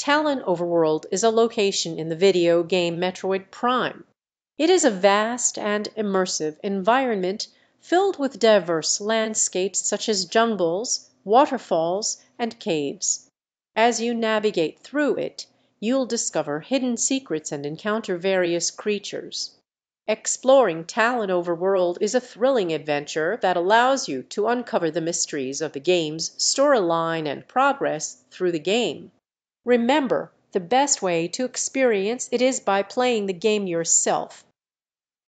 Tallon Overworld is a location in the video game Metroid Prime. It is a vast and immersive environment filled with diverse landscapes such as jungles, waterfalls, and caves. As you navigate through it, you'll discover hidden secrets and encounter various creatures. Exploring Tallon Overworld is a thrilling adventure that allows you to uncover the mysteries of the game's storyline and progress through the game. Remember, the best way to experience it is by playing the game yourself.